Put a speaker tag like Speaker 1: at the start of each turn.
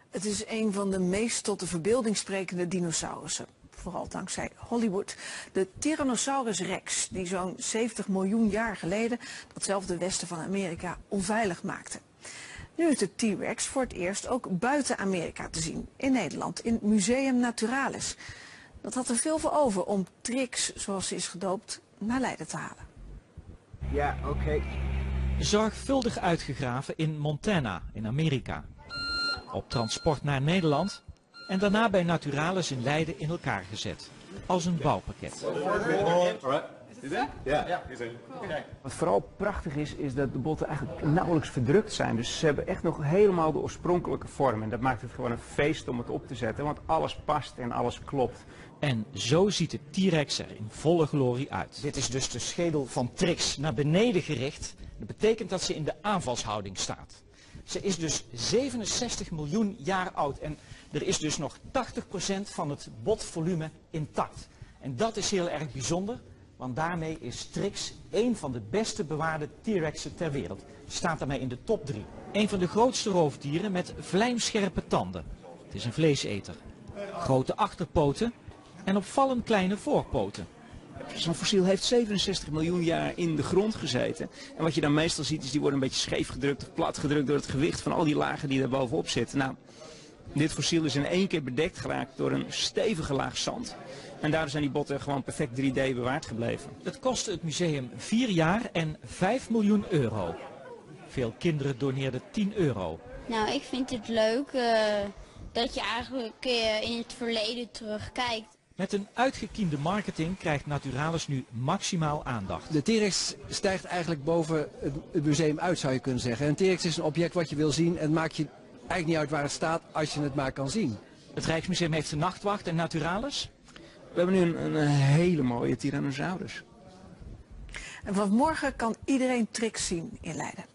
Speaker 1: Het is een van de meest tot de verbeelding sprekende dinosaurussen. Vooral dankzij Hollywood. De Tyrannosaurus Rex, die zo'n 70 miljoen jaar geleden datzelfde westen van Amerika onveilig maakte. Nu is de T-Rex voor het eerst ook buiten Amerika te zien, in Nederland, in Museum Naturalis. Dat had er veel voor over om Trix, zoals ze is gedoopt, naar Leiden te halen.
Speaker 2: Ja, oké.
Speaker 3: Zorgvuldig uitgegraven in Montana, in Amerika. Op transport naar Nederland en daarna bij Naturalis in Leiden in elkaar gezet. Als een bouwpakket.
Speaker 2: Wat vooral prachtig is dat de botten eigenlijk nauwelijks verdrukt zijn. Dus ze hebben echt nog helemaal de oorspronkelijke vorm. En dat maakt het gewoon een feest om het op te zetten, want alles past en alles klopt.
Speaker 3: En zo ziet de T-Rex er in volle glorie uit.
Speaker 4: Dit is dus de schedel van Trix naar beneden gericht. Dat betekent dat ze in de aanvalshouding staat. Ze is dus 67 miljoen jaar oud en er is dus nog 80% van het botvolume intact. En dat is heel erg bijzonder, want daarmee is Trix één van de beste bewaarde T-Rexen ter wereld. Staat daarmee in de top 3.
Speaker 3: Een van de grootste roofdieren met vlijmscherpe tanden. Het is een vleeseter. Grote achterpoten en opvallend kleine voorpoten.
Speaker 2: Zo'n fossiel heeft 67 miljoen jaar in de grond gezeten. En wat je dan meestal ziet is die worden een beetje scheef gedrukt of plat gedrukt door het gewicht van al die lagen die daar bovenop zitten. Nou, dit fossiel is in één keer bedekt geraakt door een stevige laag zand. En daardoor zijn die botten gewoon perfect 3D bewaard gebleven.
Speaker 3: Het kostte het museum 4 jaar en 5 miljoen euro. Veel kinderen doneerden 10 euro.
Speaker 5: Nou, ik vind het leuk dat je eigenlijk in het verleden terugkijkt.
Speaker 3: Met een uitgekiende marketing krijgt Naturalis nu maximaal aandacht.
Speaker 6: De T-Rex stijgt eigenlijk boven het museum uit, zou je kunnen zeggen. Een T-Rex is een object wat je wil zien en het maakt je eigenlijk niet uit waar het staat als je het maar kan zien.
Speaker 3: Het Rijksmuseum heeft de nachtwacht en Naturalis?
Speaker 2: We hebben nu een hele mooie Tyrannosaurus.
Speaker 1: En vanaf morgen kan iedereen Trix zien in Leiden.